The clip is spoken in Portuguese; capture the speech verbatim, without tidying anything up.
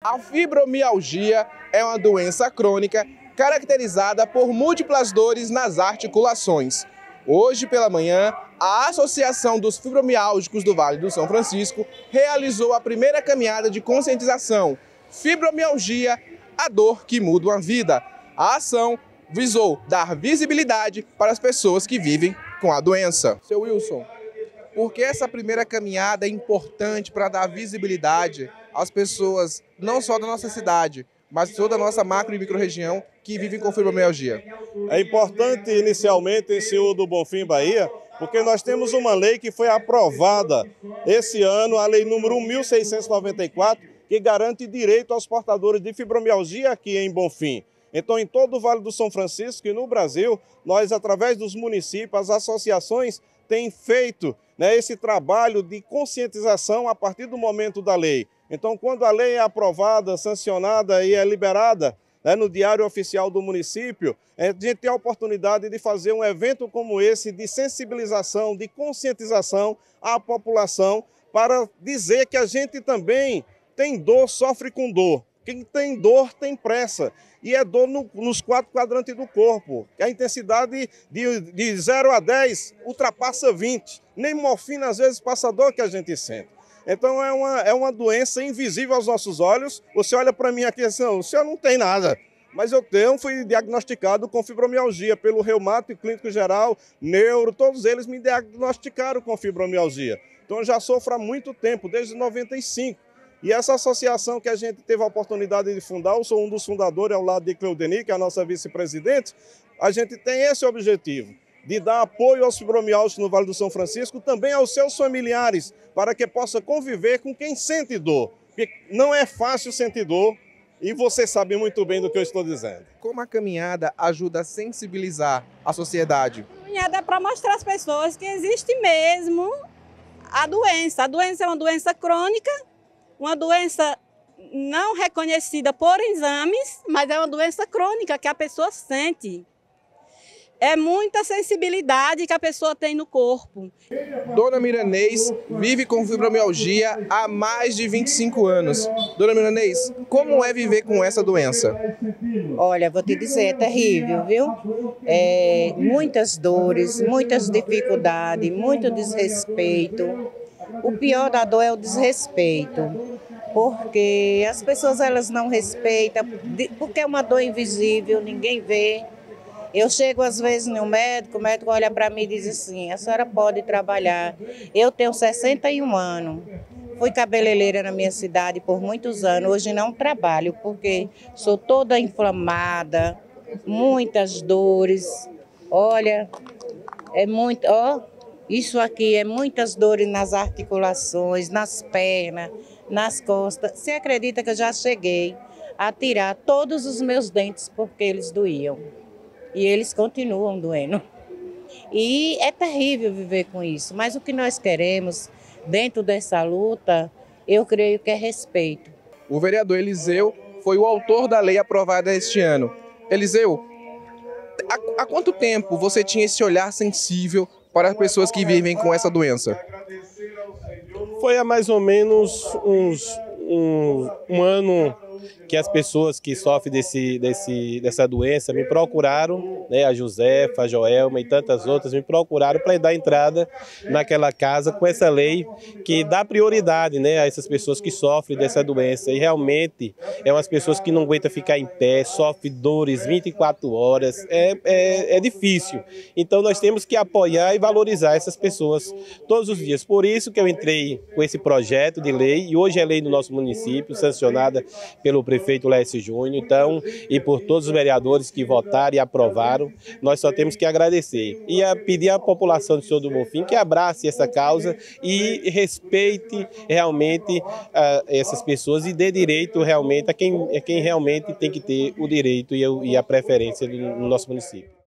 A fibromialgia é uma doença crônica caracterizada por múltiplas dores nas articulações. Hoje pela manhã, a Associação dos Fibromialgicos do Vale do São Francisco realizou a primeira caminhada de conscientização Fibromialgia, a dor que muda uma vida. A ação visou dar visibilidade para as pessoas que vivem com a doença. Seu Wilson, por que essa primeira caminhada é importante para dar visibilidade às pessoas, não só da nossa cidade, mas toda a nossa macro e micro-região que vivem com fibromialgia? É importante inicialmente, senhor do Bonfim, Bahia, porque nós temos uma lei que foi aprovada esse ano, a lei número mil seiscentos e noventa e quatro, que garante direito aos portadores de fibromialgia aqui em Bonfim. Então, em todo o Vale do São Francisco e no Brasil, nós, através dos municípios, as associações têm feito, né, esse trabalho de conscientização a partir do momento da lei. Então, quando a lei é aprovada, sancionada e é liberada, né, no Diário Oficial do município, a gente tem a oportunidade de fazer um evento como esse de sensibilização, de conscientização à população para dizer que a gente também tem dor, sofre com dor. Quem tem dor tem pressa. E é dor no, nos quatro quadrantes do corpo. A intensidade de, de zero a dez ultrapassa vinte. Nem morfina às vezes passa a dor que a gente sente. Então é uma, é uma doença invisível aos nossos olhos. Você olha para mim aqui e diz, o senhor não tem nada. Mas eu tenho, fui diagnosticado com fibromialgia pelo reumato clínico geral, neuro, todos eles me diagnosticaram com fibromialgia. Então eu já sofro há muito tempo, desde noventa e cinco. E essa associação que a gente teve a oportunidade de fundar, eu sou um dos fundadores ao lado de Cleudeni, que é a nossa vice-presidente, a gente tem esse objetivo, de dar apoio aos fibromialgicos no Vale do São Francisco, também aos seus familiares, para que possa conviver com quem sente dor. Porque não é fácil sentir dor e você sabe muito bem do que eu estou dizendo. Como a caminhada ajuda a sensibilizar a sociedade? A caminhada é para mostrar às pessoas que existe mesmo a doença. A doença é uma doença crônica, uma doença não reconhecida por exames, mas é uma doença crônica que a pessoa sente. É muita sensibilidade que a pessoa tem no corpo. Dona Miranês vive com fibromialgia há mais de vinte e cinco anos. Dona Miranês, como é viver com essa doença? Olha, vou te dizer, é terrível, viu? É, muitas dores, muitas dificuldades, muito desrespeito. O pior da dor é o desrespeito, porque as pessoas elas não respeitam, porque é uma dor invisível, ninguém vê. Eu chego às vezes no médico, o médico olha para mim e diz assim, a senhora pode trabalhar. Eu tenho sessenta e um anos, fui cabeleireira na minha cidade por muitos anos, hoje não trabalho, porque sou toda inflamada, muitas dores. Olha, é muito... ó. Isso aqui é muitas dores nas articulações, nas pernas, nas costas. Você acredita que eu já cheguei a tirar todos os meus dentes porque eles doíam. E eles continuam doendo. E é terrível viver com isso. Mas o que nós queremos dentro dessa luta, eu creio que é respeito. O vereador Eliseu foi o autor da lei aprovada este ano. Eliseu, há, há quanto tempo você tinha esse olhar sensível para as pessoas que vivem com essa doença? Foi há mais ou menos uns, um, um ano que as pessoas que sofrem desse, desse, dessa doença me procuraram, né, a Josefa, a Joelma e tantas outras, me procuraram para dar entrada naquela casa com essa lei que dá prioridade, né, a essas pessoas que sofrem dessa doença. E realmente é umas pessoas que não aguentam ficar em pé, sofrem dores vinte e quatro horas, é, é, é difícil. Então nós temos que apoiar e valorizar essas pessoas todos os dias. Por isso que eu entrei com esse projeto de lei, e hoje é lei do nosso município, sancionada pelo prefeito Lécio Júnior, então, e por todos os vereadores que votaram e aprovaram, nós só temos que agradecer. E a pedir à população de Senhor do Bonfim que abrace essa causa e respeite realmente uh, essas pessoas e dê direito realmente a quem, a quem realmente tem que ter o direito e a, e a preferência no nosso município.